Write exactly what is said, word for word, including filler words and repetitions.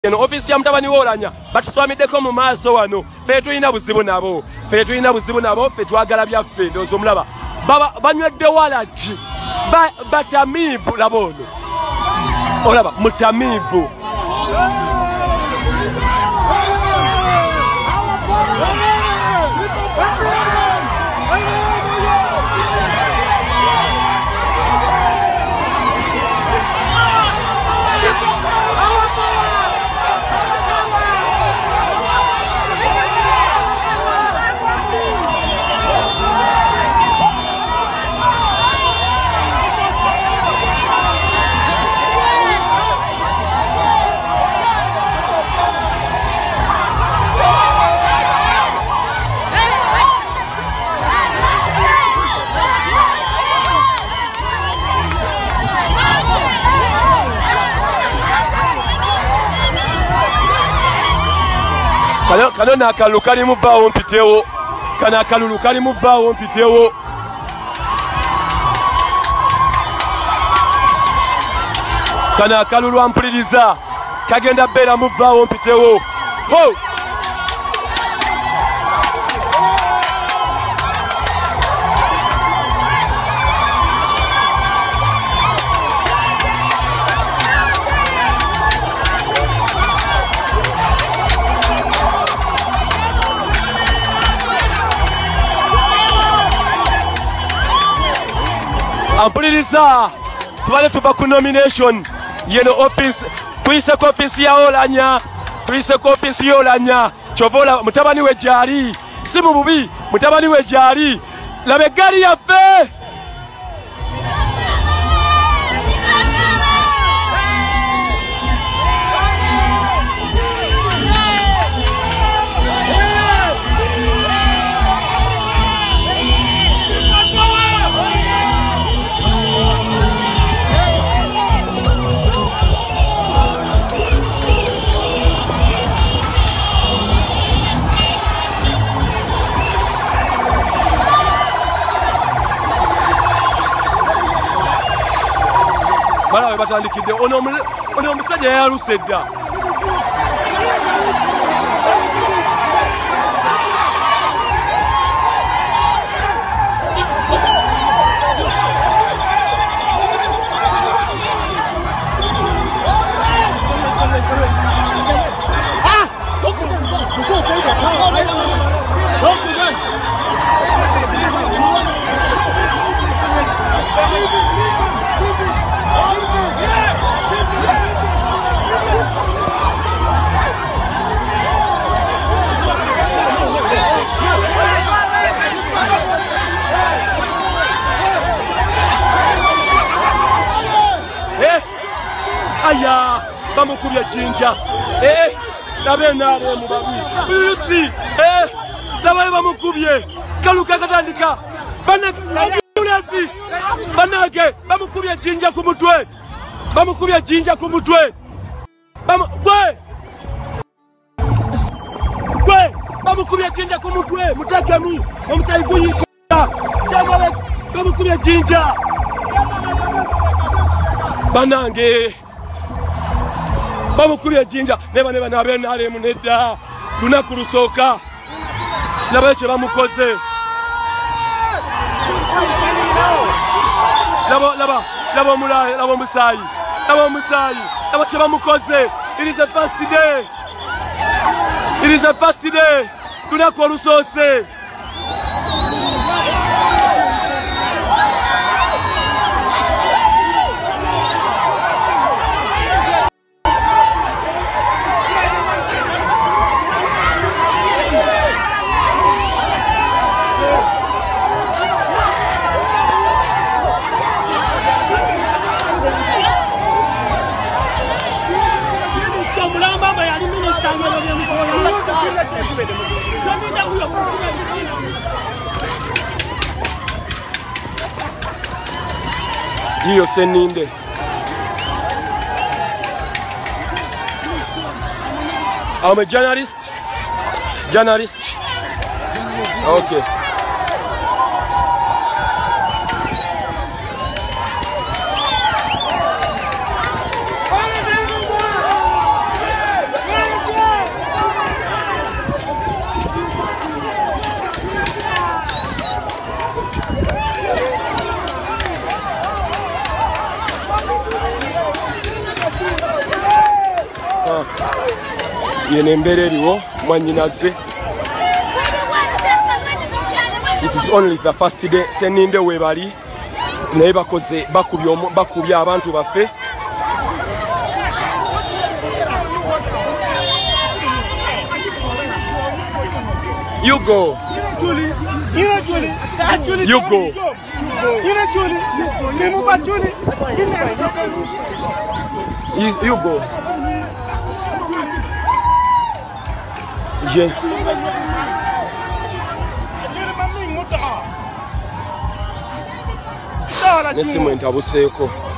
eno ofisi ya mutabani wolanya batuswamiddeko mu maaso wano fe tulina buzibu nabo fe tulina buzibu nabo fe twagala byaffe ndowooza omulaba banywedde walagi batamiivu laba ono olaba mutamiivu kano nakalulu kalimu bbaawo mpitewo kano akalulu kalimu bbaawo mpitewo kano akalulu ampuliriza kagenda bbeera mu bbaawo mpitewo ho ampuliriza tubale tuva ku nomination yeno office tuyise ku office ya Olanya tuyise ku office ya Olanya chovola mutabani we jali si mu bubi mutabani we jali labe gari yaffe balawe batandikidde ono omusajja yayaluse dda aya bamukubye jinja eh nabe nare mu babi yusi eh nabe bamukubye kaluka katandika bana ulasi banage bamukubye jinja ku mutwe bamukubye jinja ku mutwe bam gwe gwe bamukubye jinja ku mutwe mutakami omusayi kuyika jamale bamukubye jinja banange bamukubye jinja neba neba nabe nale munedda lunaku lusooka laba kye bamukoze laba laba laba omulayi laba omusaayi laba omusaayi laba kye bamukoze. It is a first day it is a first day lunaku olusoose Iyo seninde I'm a journalist journalist okay yeno embeera eriwo mwanyinaze. It is only the first day. Seninde webali naye bakoze bakubya abantu baffe. You go. You go. You, you go. Je. Nesimu entabuseeko.